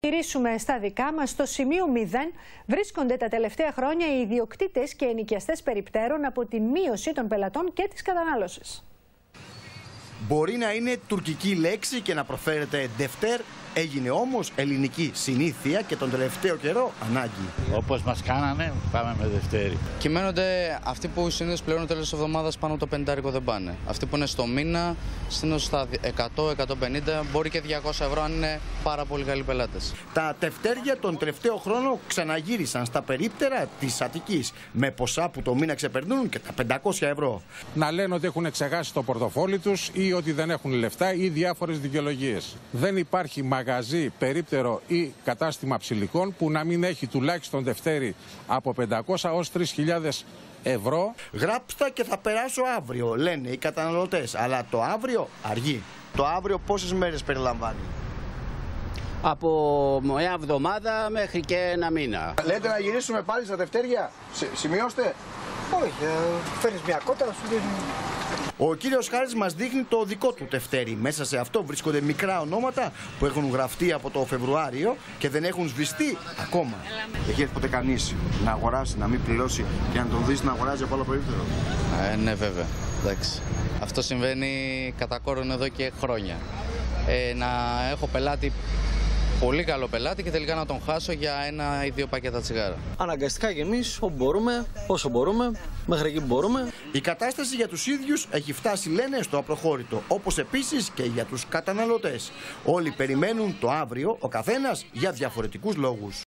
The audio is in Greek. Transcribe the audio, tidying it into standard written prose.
Γυρίσουμε στα δικά μας. Στο σημείο 0 βρίσκονται τα τελευταία χρόνια οι ιδιοκτήτες και ενοικιαστές περιπτέρων από τη μείωση των πελατών και της κατανάλωσης. Μπορεί να είναι τουρκική λέξη και να προφέρεται ντεφτέρ, έγινε όμως ελληνική συνήθεια και τον τελευταίο καιρό ανάγκη. Όπως μας κάνανε, πάμε με Δευτέρη. Κυμαίνονται αυτοί που συνήθως πληρώνουν τέλος της εβδομάδας πάνω από το 50 δεν πάνε. Αυτοί που είναι στο μήνα, συνήθως στα 100-150, μπορεί και 200 ευρώ αν είναι πάρα πολύ καλοί πελάτες. Τα τευτέρια τον τελευταίο χρόνο ξαναγύρισαν στα περίπτερα της Αττικής με ποσά που το μήνα ξεπερνούν και τα 500 ευρώ. Να λένε ότι έχουν ξεχάσει το πορτοφόλι τους ή ότι δεν έχουν λεφτά ή διάφορες δικαιολογίες. Δεν υπάρχει μαγαζί, περίπτερο ή κατάστημα ψηλικών που να μην έχει τουλάχιστον τευτέρι από 500 ως 3.000 ευρώ. Γράψτα και θα περάσω αύριο, λένε οι καταναλωτές. Αλλά το αύριο αργεί. Το αύριο πόσες μέρες περιλαμβάνει? Από μια εβδομάδα μέχρι και ένα μήνα. Λέτε να γυρίσουμε πάλι στα τευτέρια, σημειώστε. Όχι, φέρνεις μια κότα, σου δίνει. Ο κύριος Χάρης μας δείχνει το δικό του τευτέρι. Μέσα σε αυτό βρίσκονται μικρά ονόματα που έχουν γραφτεί από το Φεβρουάριο και δεν έχουν σβηστεί ακόμα. Έχει έρθει ποτέ κανείς να αγοράσει, να μην πληρώσει και να τον δεις να αγοράζει από άλλο περίπτερο? Ναι, βέβαια. Εντάξει. Αυτό συμβαίνει κατά κόρον εδώ και χρόνια. Να έχω πελάτη, πολύ καλό πελάτη και τελικά να τον χάσω για ένα ή δύο πακέτα τσιγάρα. Αναγκαστικά και εμείς όπου μπορούμε, όσο μπορούμε, μέχρι εκεί που μπορούμε. Η κατάσταση για τους ίδιους έχει φτάσει, λένε, στο απροχώρητο, όπως επίσης και για τους καταναλωτές. Όλοι περιμένουν το αύριο, ο καθένας για διαφορετικούς λόγους.